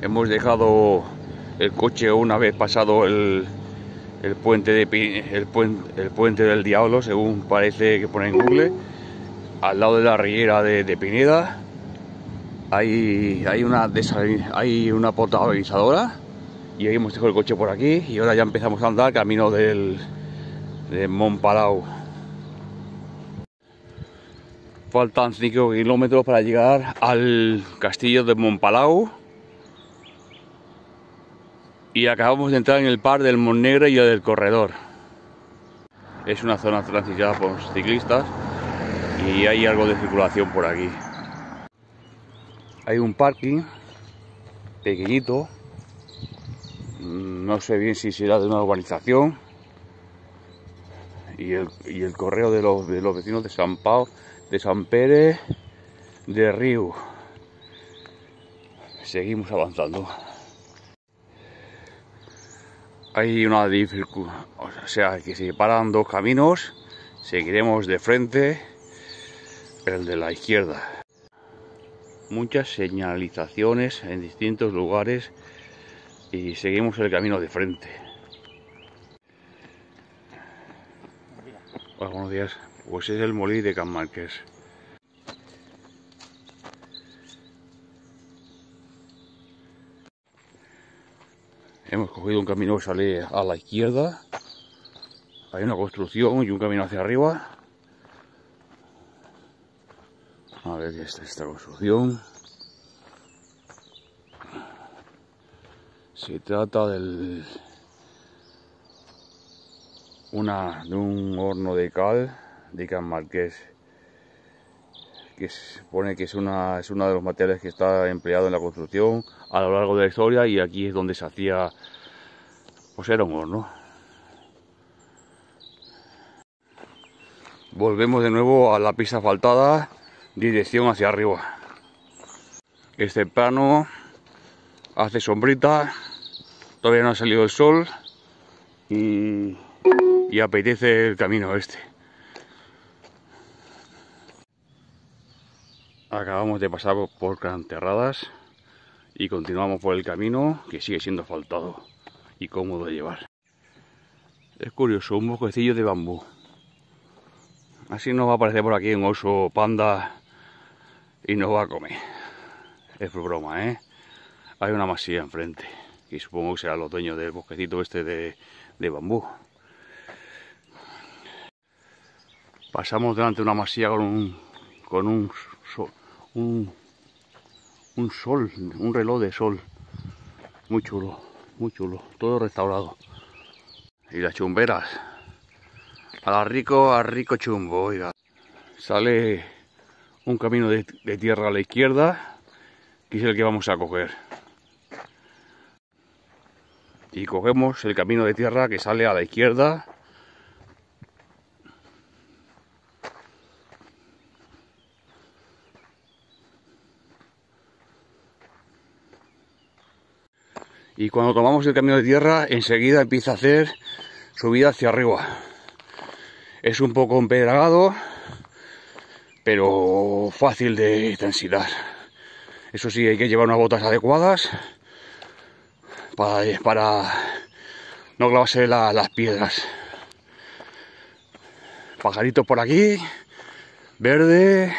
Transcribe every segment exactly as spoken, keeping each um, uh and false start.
Hemos dejado el coche una vez pasado el, el puente de el puente, el puente del Diablo, según parece que pone en Google, al lado de la riera de, de Pineda. Hay, hay una hay una potabilizadora y ahí hemos dejado el coche por aquí y ahora ya empezamos a andar camino del de Montpalau. Faltan cinco kilómetros para llegar al castillo de Montpalau y acabamos de entrar en el par del Montnegre y el del Corredor. Es una zona transitada por ciclistas y hay algo de circulación por aquí. Hay un parking pequeñito, no sé bien si será de una urbanización, y el, y el correo de los, de los vecinos de San Pau, de San Pere de Riu. Seguimos avanzando. Hay una dificultad, o sea que si paran dos caminos, seguiremos de frente el de la izquierda. Muchas señalizaciones en distintos lugares y seguimos el camino de frente. Hola, buenos días. Pues es el Molí de Can Marqués. Hemos cogido un camino que sale a la izquierda. Hay una construcción y un camino hacia arriba. A ver qué es esta construcción. Se trata del una de un horno de cal de Can Marqués, que se supone que es una es uno de los materiales que está empleado en la construcción a lo largo de la historia, y aquí es donde se hacía, pues era un horno. Volvemos de nuevo a la pista asfaltada, dirección hacia arriba. Este plano hace sombrita, todavía no ha salido el sol y, y apetece el camino este. Acabamos de pasar por Canterradas y continuamos por el camino, que sigue siendo asfaltado y cómodo de llevar. Es curioso, un bosquecillo de bambú. Así nos va a aparecer por aquí un oso panda y nos va a comer. Es broma, ¿eh? Hay una masía enfrente y supongo que serán los dueños del bosquecito este de, de bambú. Pasamos delante de una masía con un con un, un un sol, un reloj de sol, muy chulo, muy chulo, todo restaurado. Y las chumberas, a la rico, a rico chumbo, oiga. Sale un camino de, de tierra a la izquierda, que es el que vamos a coger. Y cogemos el camino de tierra que sale a la izquierda. Y cuando tomamos el camino de tierra, enseguida empieza a hacer subida hacia arriba. Es un poco empedrado, pero fácil de transitar. Eso sí, hay que llevar unas botas adecuadas para, para no clavarse la, las piedras. Pajaritos por aquí, verde.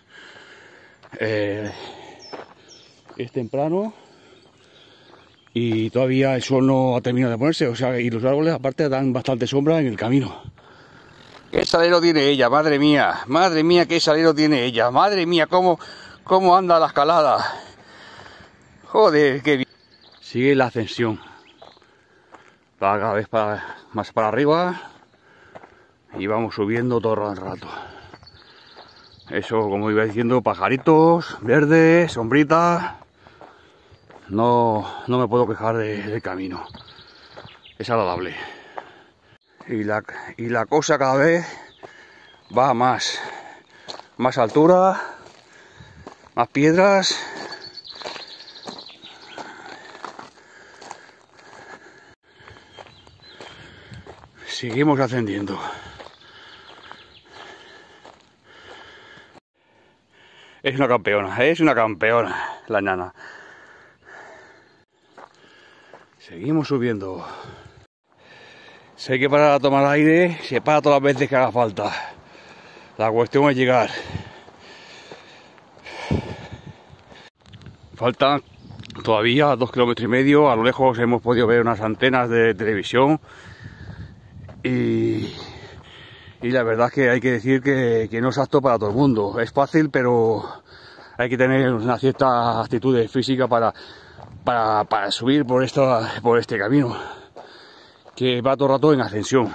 Eh, es temprano y todavía el sol no ha terminado de ponerse, o sea, y los árboles aparte dan bastante sombra en el camino. ¿Qué salero tiene ella? Madre mía, madre mía, qué salero tiene ella, madre mía, cómo, cómo anda la escalada. Joder, qué bien. Sigue la ascensión, va cada vez para, más para arriba y vamos subiendo todo el rato. Eso, como iba diciendo, pajaritos, verde, sombrita. No, no me puedo quejar de, del camino, es agradable. Y la, y la cosa cada vez va más, más altura, más piedras. Seguimos ascendiendo. Es una campeona, es una campeona la nana. Seguimos subiendo. Si hay que parar a tomar aire, se para todas las veces que haga falta. La cuestión es llegar. Faltan todavía dos kilómetros y medio. A lo lejos hemos podido ver unas antenas de televisión. Y, y la verdad es que hay que decir que, que no es apto para todo el mundo. Es fácil, pero hay que tener una cierta actitud física para, para, para subir por, esta, por este camino, que va todo el rato en ascensión.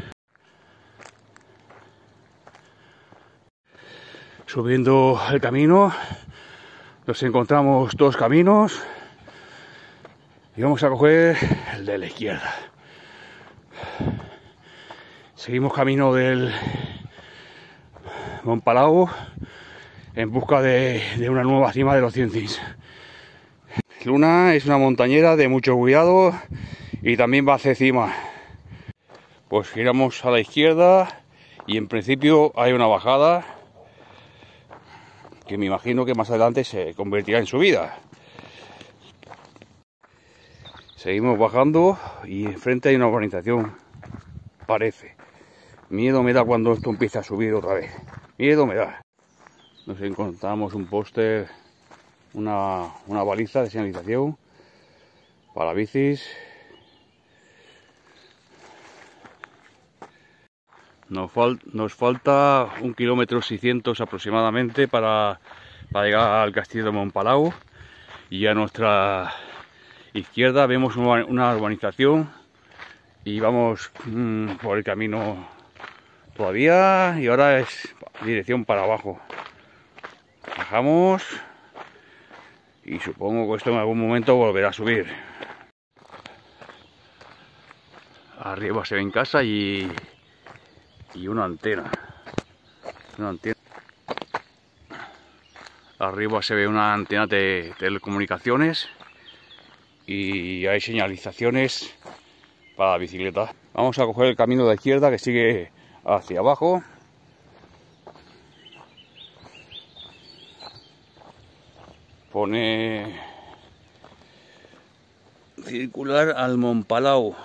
Subiendo el camino, nos encontramos dos caminos y vamos a coger el de la izquierda. Seguimos camino del Mont Palau en busca de, de una nueva cima de los cien cins. Luna es una montañera de mucho cuidado y también va hacia cima. Pues giramos a la izquierda y en principio hay una bajada que me imagino que más adelante se convertirá en subida. Seguimos bajando y enfrente hay una urbanización, parece. Miedo me da cuando esto empieza a subir otra vez. Miedo me da. Nos encontramos un póster, una, una baliza de señalización para bicis. Nos, fal, nos falta un kilómetro seiscientos aproximadamente para, para llegar al castillo de Mont Palau. Y a nuestra izquierda vemos una, una urbanización y vamos mmm, por el camino todavía, y ahora es dirección para abajo. Bajamos y supongo que esto en algún momento volverá a subir. Arriba se ve en casa y, y una antena. Una antena. Arriba se ve una antena de telecomunicaciones y hay señalizaciones para la bicicleta. Vamos a coger el camino de la izquierda que sigue hacia abajo. Pone circular al Mont Palau.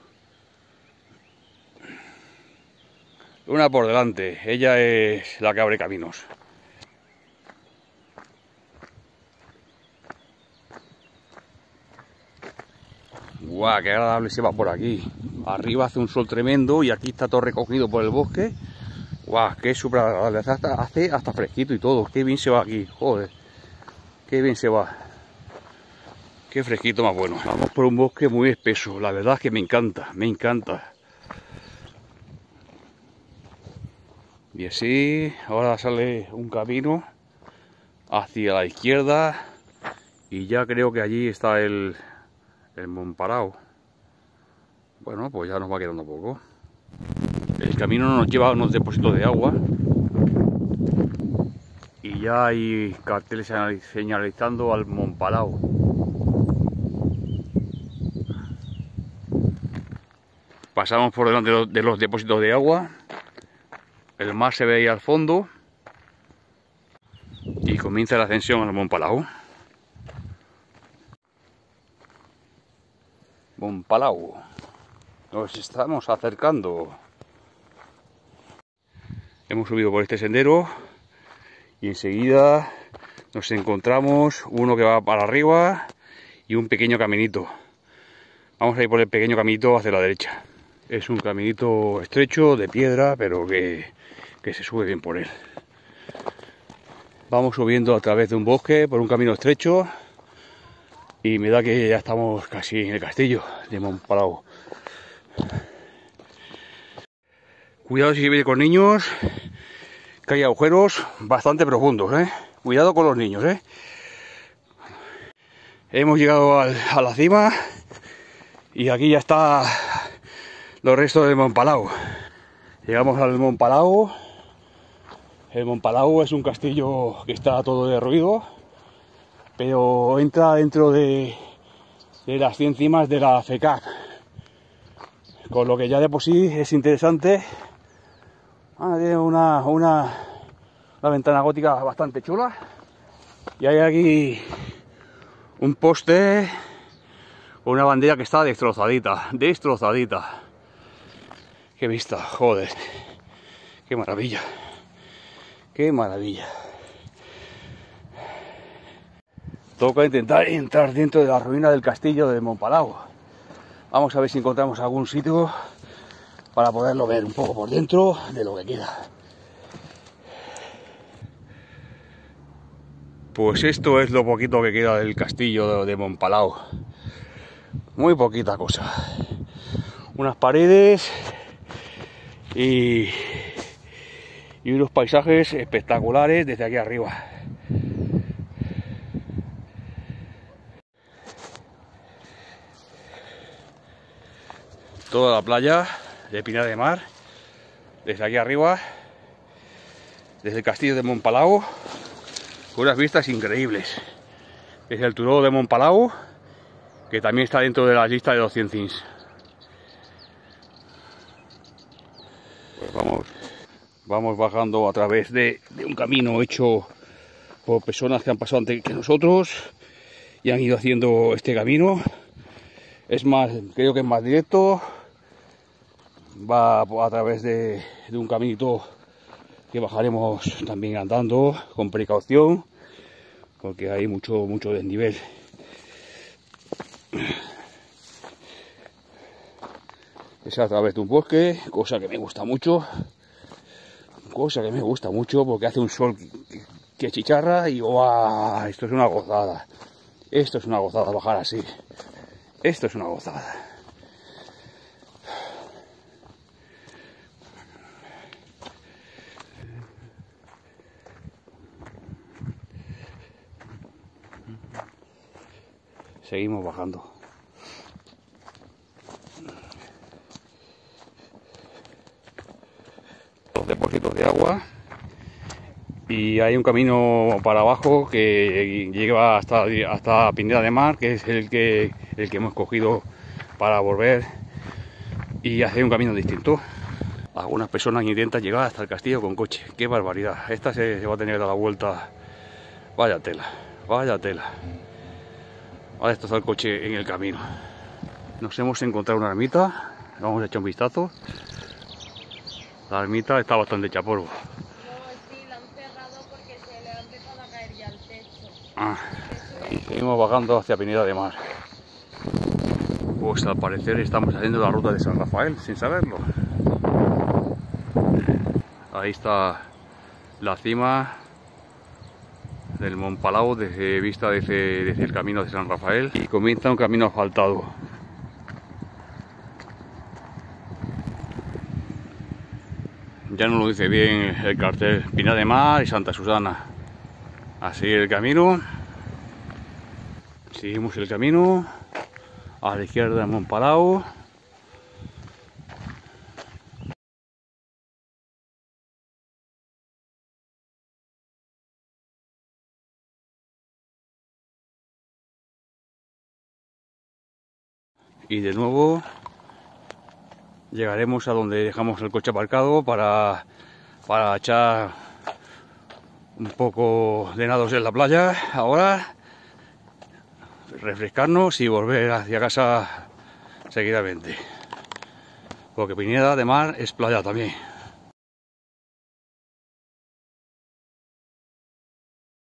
Una por delante, ella es la que abre caminos. Guau, qué agradable se va por aquí. Arriba hace un sol tremendo y aquí está todo recogido por el bosque. Guau, qué súper agradable. Hasta, hace hasta fresquito y todo. Qué bien se va aquí, joder. Qué bien se va. Qué fresquito más bueno. Vamos por un bosque muy espeso. La verdad es que me encanta, me encanta. Y así, ahora sale un camino hacia la izquierda y ya creo que allí está el, el Mont Palau. Bueno, pues ya nos va quedando poco. El camino nos lleva a unos depósitos de agua y ya hay carteles señalizando al Mont Palau. Pasamos por delante de los, de los depósitos de agua. El mar se ve ahí al fondo y comienza la ascensión al Mont Palau. Mont Palau. Nos estamos acercando. Hemos subido por este sendero y enseguida nos encontramos uno que va para arriba y un pequeño caminito. Vamos a ir por el pequeño caminito hacia la derecha. Es un caminito estrecho de piedra, pero que, que se sube bien por él. Vamos subiendo a través de un bosque por un camino estrecho y me da que ya estamos casi en el castillo de Mont Palau. Cuidado si viene con niños, que hay agujeros bastante profundos, ¿eh? Cuidado con los niños, ¿eh? Hemos llegado al, a la cima y aquí ya está los restos del Mont Palau. Llegamos al Mont Palau. El Mont Palau es un castillo que está todo derruido, pero entra dentro de, de las cien cimas de la F E C A C, con lo que ya de por sí es interesante. Ah, tiene una, una, una ventana gótica bastante chula y hay aquí un poste Una bandera que está destrozadita, destrozadita. Qué vista, joder. Qué maravilla. Qué maravilla. Toca intentar entrar dentro de la ruina del castillo de Montpalau. Vamos a ver si encontramos algún sitio para poderlo ver un poco por dentro de lo que queda. Pues esto es lo poquito que queda del castillo de Montpalau. Muy poquita cosa. Unas paredes y, y unos paisajes espectaculares desde aquí arriba. Toda la playa de Pineda de Mar, desde aquí arriba, desde el castillo de Montpalau, con unas vistas increíbles. Desde el Turó de Montpalau, que también está dentro de la lista de los cien things. Pues vamos, vamos bajando a través de, de un camino hecho por personas que han pasado antes que nosotros y han ido haciendo este camino. Es más, creo que es más directo. Va a través de, de un caminito que bajaremos también andando con precaución, porque hay mucho mucho desnivel. Es a través de un bosque, cosa que me gusta mucho, cosa que me gusta mucho porque hace un sol que, que chicharra y ¡guau! Esto es una gozada, esto es una gozada bajar así, esto es una gozada. Seguimos bajando. Los depósitos de agua. Y hay un camino para abajo que lleva hasta, hasta Pineda de Mar, que es el que, el que hemos cogido para volver y hacer un camino distinto. Algunas personas intentan llegar hasta el castillo con coche. ¡Qué barbaridad! Esta se, se va a tener que dar la vuelta. Vaya tela, vaya tela. Va a destrozar el coche en el camino. Nos hemos encontrado una ermita. Vamos a echar un vistazo. La ermita está bastante hecha polvo. No, sí, la han cerrado porque se le ha empezado a caer ya el techo. Ah, y seguimos bajando hacia Pineda de Mar. Pues al parecer estamos haciendo la ruta de San Rafael sin saberlo. Ahí está la cima del Montpalau desde vista desde, desde el camino de San Rafael y comienza un camino asfaltado. Ya no lo dice bien el cartel, Pineda de Mar y Santa Susana. Así el camino, seguimos el camino a la izquierda de Montpalau. Y de nuevo llegaremos a donde dejamos el coche aparcado para, para echar un poco de nados en la playa ahora, refrescarnos y volver hacia casa seguidamente, porque Pineda de Mar es playa también.